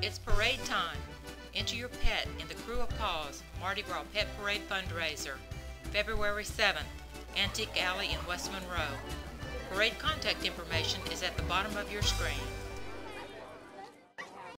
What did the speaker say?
It's parade time. Enter your pet in the Krewe of PAWS Mardi Gras Pet Parade fundraiser, February 7th, Antique Alley in West Monroe. Parade contact information is at the bottom of your screen.